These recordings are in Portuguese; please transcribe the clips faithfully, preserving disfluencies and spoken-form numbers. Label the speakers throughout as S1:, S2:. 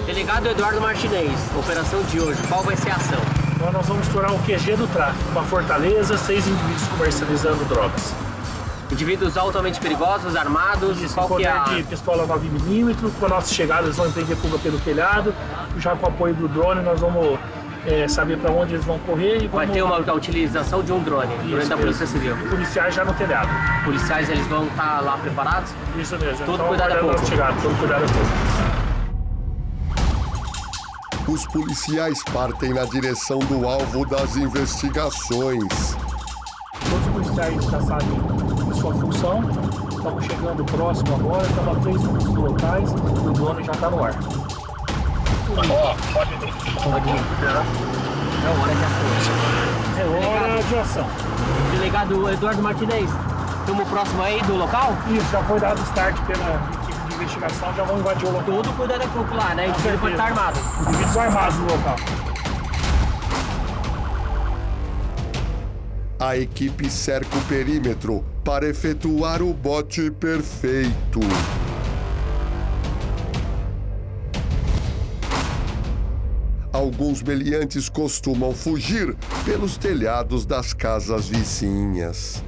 S1: Delegado Eduardo Martinez, operação de hoje, qual vai ser a ação?
S2: Então nós vamos estourar o Q G do tráfico, uma fortaleza, seis indivíduos comercializando drogas.
S1: Indivíduos altamente perigosos, armados,
S2: Isso,
S1: qual que é a...
S2: de pistola nove milímetros, com a nossa chegada eles vão empreender fuga pelo telhado, já com o apoio do drone nós vamos é, saber para onde eles vão correr e vamos...
S1: Vai ter uma a utilização de um drone,
S2: Isso
S1: drone da
S2: mesmo.
S1: Polícia Civil.
S2: Policiais já no telhado.
S1: Policiais, eles vão estar lá preparados?
S2: Isso mesmo.
S1: Todo
S2: então,
S1: cuidado é pouco.
S2: Chegada, todo cuidado é pouco.
S3: Os policiais partem na direção do alvo das investigações.
S2: Todos os policiais já sabem de sua função. Estamos chegando próximo agora, estamos a três minutos do locais e o drone já está no ar. Ó, pode vir.
S1: Pode vir. É hora de ação.
S2: É hora de ação.
S1: Delegado Eduardo Martinez, estamos próximo aí do local?
S2: Isso, já foi dado start pela equipe de investigação, já vão invadir o local.
S1: Todo cuidado é pouco lá, né? Ele pode estar armado.
S2: Indivíduos armados no local.
S3: A equipe cerca o perímetro para efetuar o bote perfeito. Alguns meliantes costumam fugir pelos telhados das casas vizinhas.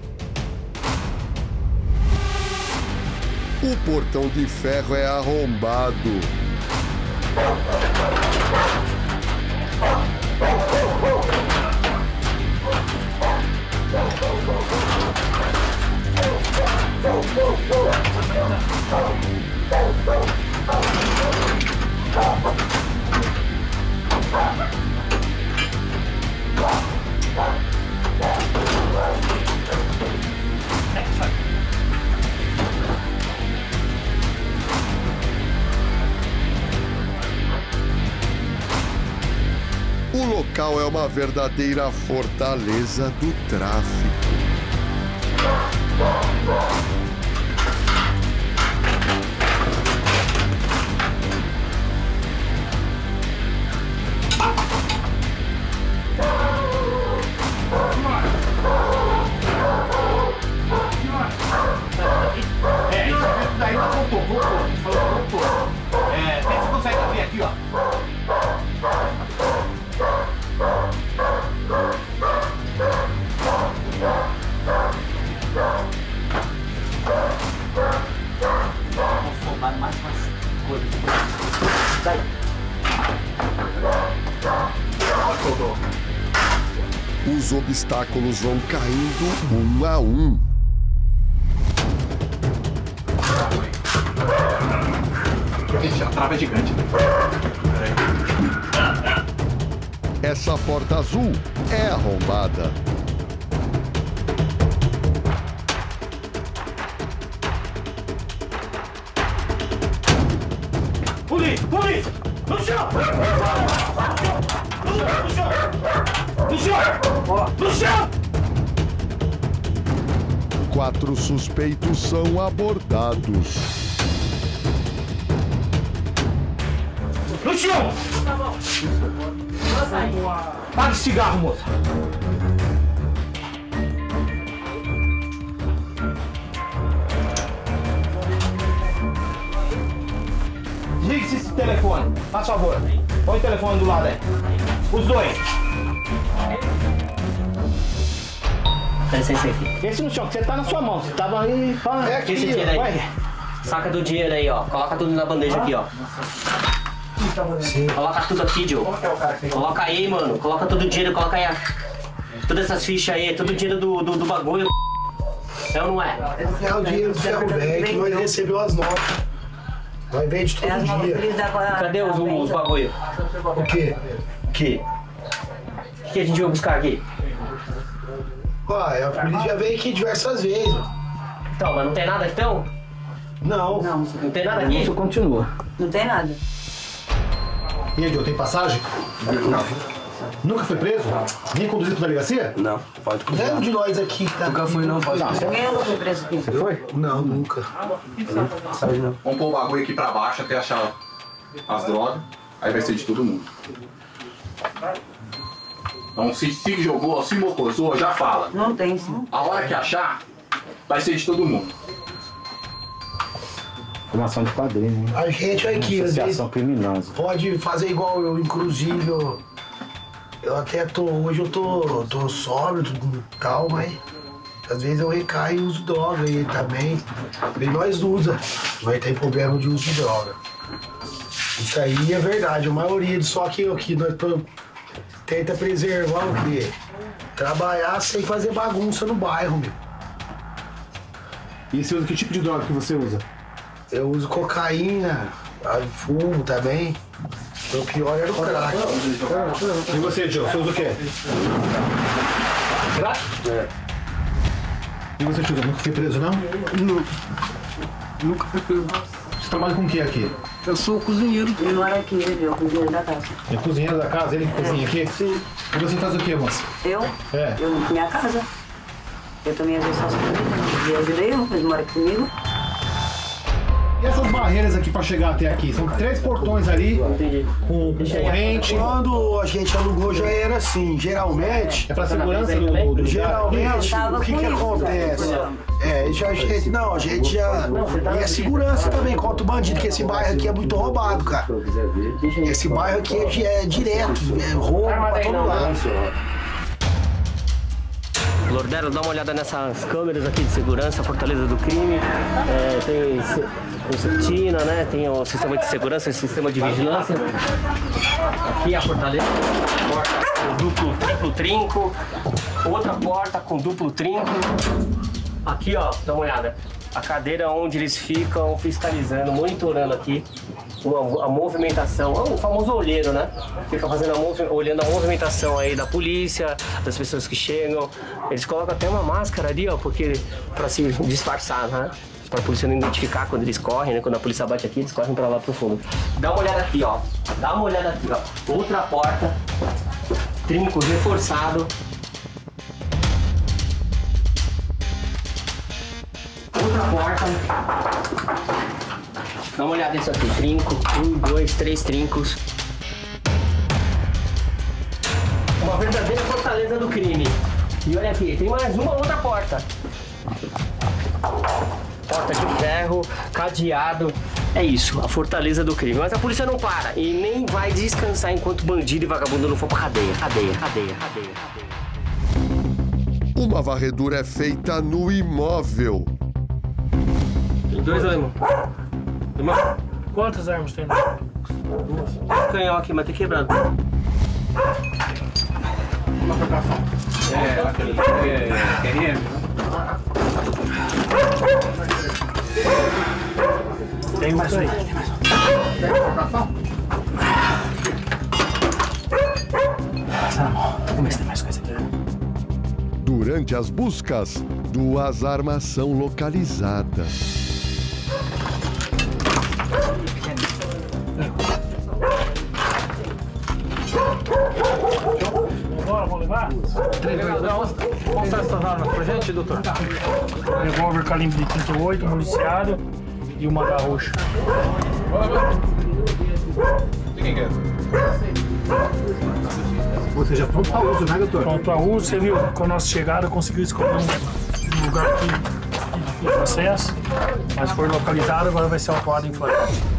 S3: O portão de ferro é arrombado. O local é uma verdadeira fortaleza do tráfico.
S4: É, isso daí não voltou, voltou. A gente falou que voltou. É, vê se você consegue abrir aqui, ó. Vou soltar mais umas coisas. Sai. Soltou.
S3: Os obstáculos vão caindo um a um.
S4: Vixe, a trava é gigante.
S3: Essa porta azul é arrombada.
S4: Polícia! Polícia! No chão! No chão! No chão! No chão!
S3: Quatro suspeitos são abordados.
S4: No chão! Pague cigarro, moça! Desligue esse telefone, faz favor. Põe o telefone do lado aí. Os dois.
S1: Dá licença aqui.
S4: Esse no chão, que você tá na sua mão. Você tava aí. Pá,
S1: É aqui, esse dinheiro aí.
S4: vai.
S1: Saca do dinheiro aí, ó. Coloca tudo na bandeja aqui, ó.
S4: Sim.
S1: Coloca tudo aqui, Joe. Coloca aí, mano. Coloca todo o dinheiro, coloca aí. A... Todas essas fichas aí, todo o dinheiro do, do, do bagulho. É ou não é?
S5: É o dinheiro do ferro velho que nós recebemos as notas. Nós vende todo dia.
S1: Cadê os, os bagulho?
S5: O quê?
S1: Aqui. O que, que a gente vai buscar aqui?
S5: Uai, a polícia já veio aqui diversas vezes.
S1: Então, mas não tem nada então?
S5: Não.
S6: Não,
S1: Não tem nada aqui?
S4: Isso continua.
S6: não tem nada.
S7: E aí, Joe, tem passagem?
S5: Não.
S7: Nunca foi preso? Nem conduzido pra delegacia?
S5: Não, pode cruzar. Nenhum de nós aqui tá. Nunca fui, não. Pode cruzar.
S6: Ninguém nunca foi preso aqui.
S5: Você foi? Não, nunca. Passagem não.
S8: Vamos pôr o bagulho aqui pra baixo até achar as drogas. Aí vai ser de todo mundo. Então, se, se jogou, se mocosou, já fala.
S6: Não tem, sim.
S8: A hora que achar, vai ser de todo mundo.
S2: Formação de quadrilha, né?
S5: A gente aqui, às vezes,
S2: Associação criminosa.
S5: pode fazer igual eu, inclusive, eu, eu até tô, hoje eu tô, tô sóbrio tudo tal, mas às vezes eu recaio e uso droga aí também. E nós usa, vai ter problema de uso de droga. Isso aí é verdade, a maioria, só que aqui nós tô, tenta preservar o quê? Trabalhar sem fazer bagunça no bairro, meu.
S7: E você usa que tipo de droga que você usa?
S5: Eu uso cocaína, fumo também. O pior era o crack.
S7: E você, Joe, você usa o quê?
S5: Crack? É.
S7: E você, Tio, nunca foi preso, não?
S6: Não. Nunca fui preso.
S7: Você trabalha com o que aqui?
S6: Eu sou cozinheiro.
S9: Ele mora aqui, ele é o cozinheiro da casa.
S7: É cozinheiro da casa? Ele que cozinha aqui?
S9: Sim.
S7: E você faz o quê, moça?
S9: Eu?
S7: É.
S9: Eu limpo minha casa. Eu também às vezes faço comida. Eu ajudei, eles moram aqui comigo.
S7: E essas barreiras aqui pra chegar até aqui? São três portões ali, com, com corrente.
S5: Quando a gente alugou já era assim, geralmente...
S7: É pra segurança do, do, do
S5: Geralmente, o que que acontece? É, já, a gente, não, a gente já... E a segurança também contra o bandido, que esse bairro aqui é muito roubado, cara. Esse bairro aqui é, é direto, é roubo pra todo lado.
S1: Lordero, dá uma olhada nessas câmeras aqui de segurança, Fortaleza do Crime. É, tem concertina, né? Tem o sistema de segurança, o sistema de vigilância. Aqui a Fortaleza, porta com duplo, triplo trinco. Outra porta com duplo trinco. Aqui, ó, dá uma olhada. A cadeira onde eles ficam fiscalizando, monitorando aqui uma, a movimentação, o famoso olheiro, né? Fica fazendo a movi olhando a movimentação aí da polícia, das pessoas que chegam. Eles colocam até uma máscara ali, ó, porque para se disfarçar, né? Para a polícia não identificar quando eles correm, né? Quando a polícia bate aqui, eles correm para lá pro fundo. Dá uma olhada aqui, ó. Dá uma olhada aqui, ó. Outra porta, trinco reforçado. Outra porta. Dá uma olhada nisso aqui. Trinco. Um, dois, três trincos. Uma verdadeira fortaleza do crime. E olha aqui, tem mais uma outra porta. Porta de ferro, cadeado. É isso, a fortaleza do crime. Mas a polícia não para e nem vai descansar enquanto bandido e vagabundo não for pra cadeia. Cadeia, cadeia, cadeia, cadeia.
S3: Uma varredura é feita no imóvel.
S1: Tem dois aí, irmão. Irmão,
S2: Quantas armas tem?
S1: duas. Canhão aqui, mas tem quebrado.
S8: Uma trocação. É, aquele é Q R M.
S2: Tem mais aí. Passa na mão. Vamos ver se tem mais coisa aqui.
S3: Durante as buscas, duas armas são localizadas.
S2: Bora, vamos levar?
S4: Mostra essas armas pra gente, doutor.
S2: Revólver calibre de trinta e oito, municiado e uma garrucha.
S8: Quem quer?
S7: Ou seja, pronto para uso, né, doutor?
S2: Pronto para uso, você viu, com a nossa chegada conseguiu escolher um lugar aqui de difícil acesso, mas foi localizado, agora vai ser autuado em flagrante.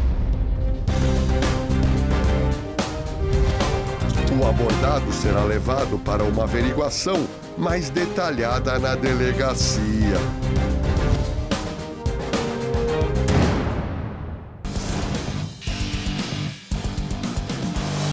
S3: O abordado será levado para uma averiguação mais detalhada na delegacia.